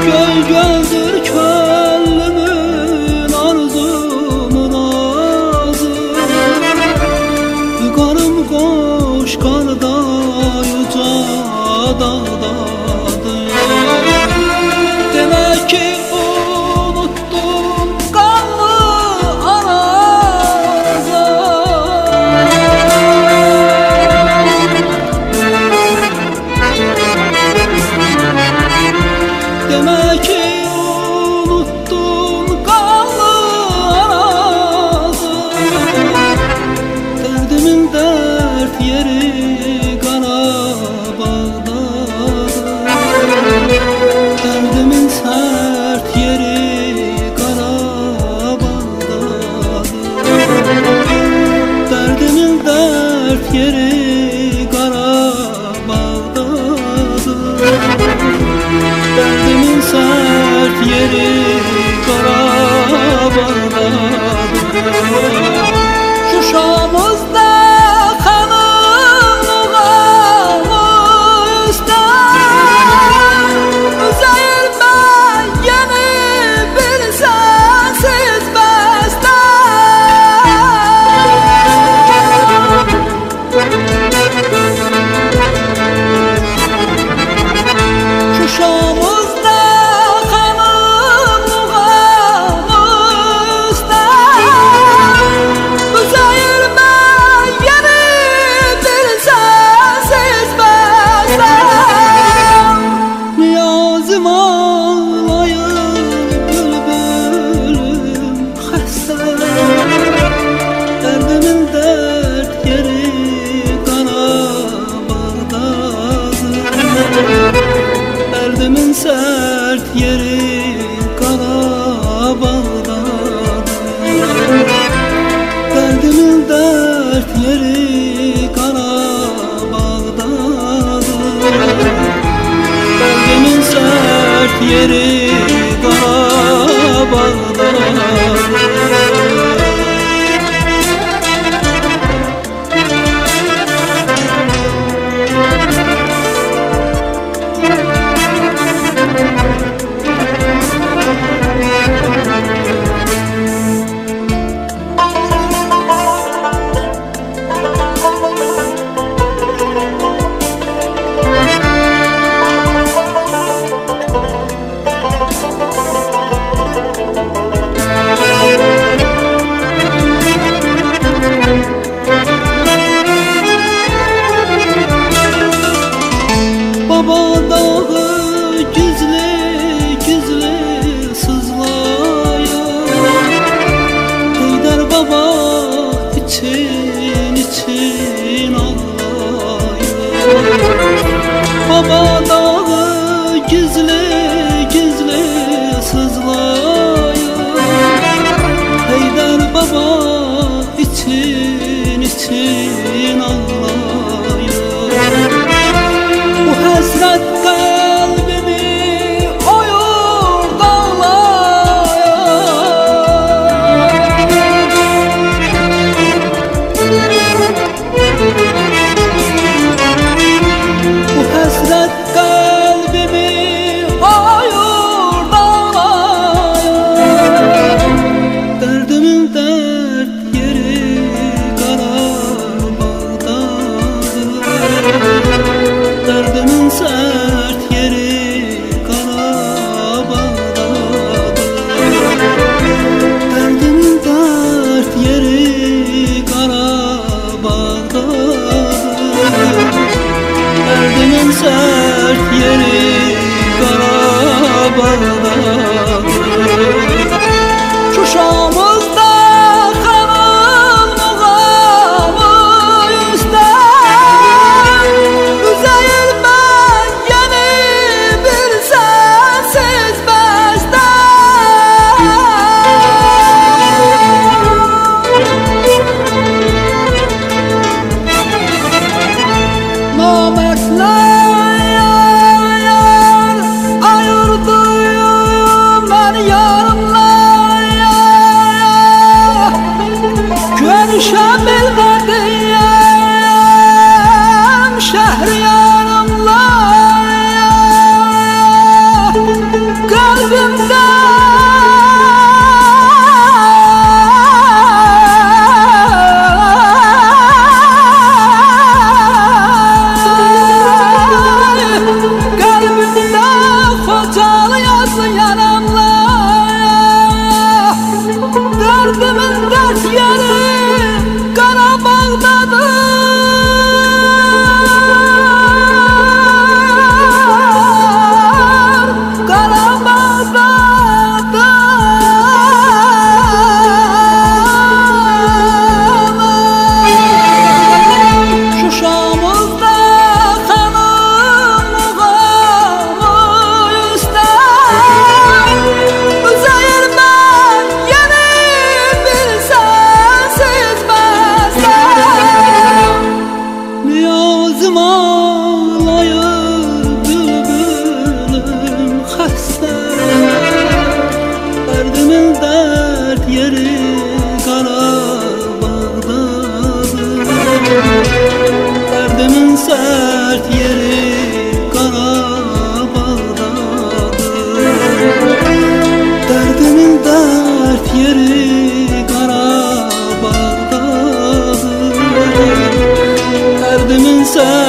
Göl göldür könlümün arzu murazı. Karım koş karda yüce dağdadır. Demek ki unuttum kanlı arazı. Demek ki unuttum kanlı arazı. Derdimin dert yeri Karabağ'dadır. Derdimin sert yeri Karabağ'dadır. Derdimin dert yeri Karabağ'dadır. Derdimin sert yeri Karabağ'dadır. Şuşamızda kanın muğamı üstten, Üzeyir ben yeni bir sensiz besten. Şuşamızda kanın muğamı üstten, Üzeyir ben yeni bir sensiz besten. Niyazım ağlayır bülbülüm xəstə. Derdimin dert yeri Karabağ'dadır. Derdimin sert yeri Karabağ'dadır. Derdimin dert yeri Karabağ'dadır. Derdimin sert yeri Karabağ'dadır. Baba dağı gizli gizli sızlayır. Heydər baba için için ağlayır. Baba dağı gizli gizli sızlayır. Heydər baba için için ağlayır. Bu hasret kalbimi oyur dağlayır. Bu hasret kalbimi oyur dağlayır. Derdimin dert yeri Karabağ'dadır. Derdimin sert yeri Karabağ'dadır. Derdimin dert yeri Karabağ'dadır. Derdimin sert yeri Karabağ'dadır. Şuşamızda kanın muğamı üstten, Üzeyir ben yeni bir sensiz besten. Namertler yar ayırdı ben yarımla. Görüşebilmedim şehriyarımla. dert yeri Qarabağdadır. Derdimin dert yeri Qarabağdadır. Derdimin sen